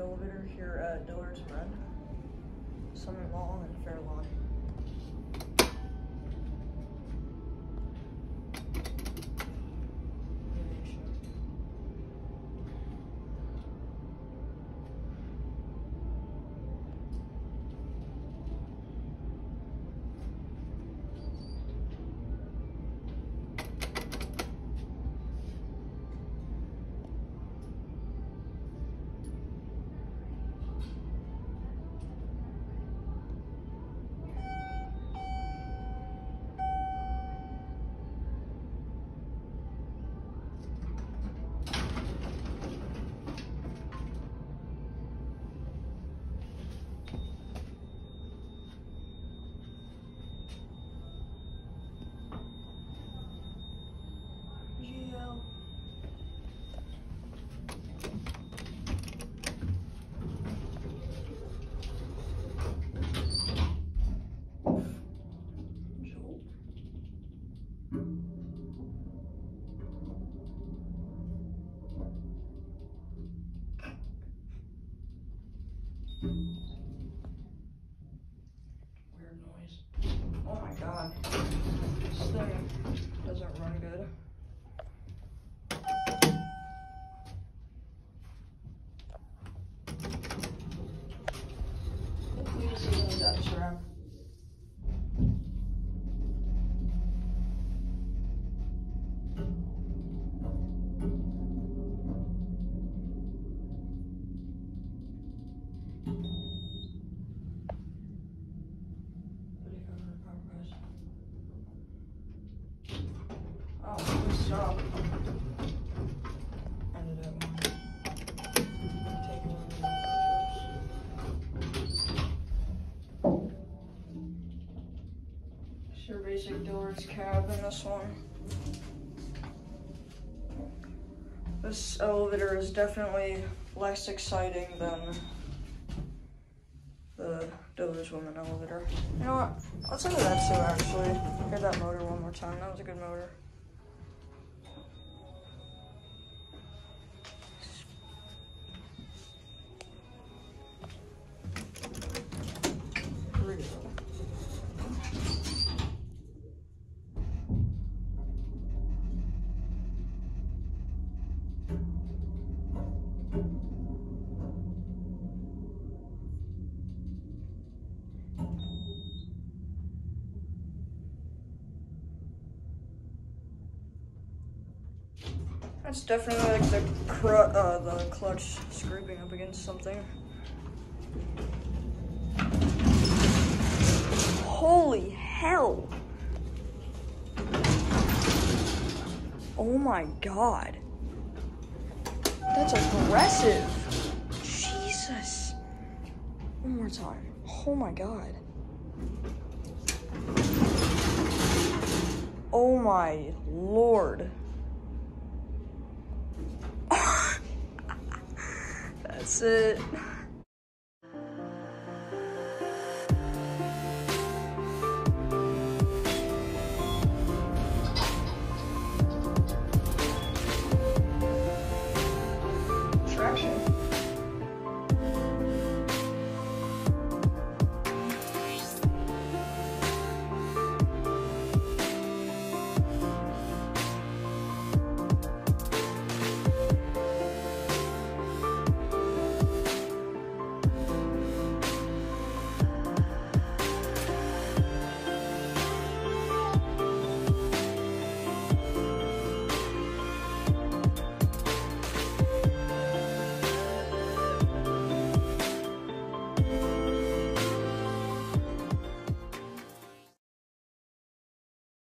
elevator here at Dillard's Summit Mall and Fairlawn. Weird noise. Oh my god. This thing doesn't run good. Hopefully this isn't a death trap. Oh, please stop. Ended it. Take one of the It's your basic Dillard's cab in this one. This elevator is definitely less exciting than the Dillard's women elevator. You know what? Let's look at that too, actually. Hear that motor one more time. That was a good motor. Here we go. That's definitely like the clutch scraping up against something. Holy hell! Oh my god. That's aggressive. Jesus. One more time. Oh my god. Oh my lord. That's it.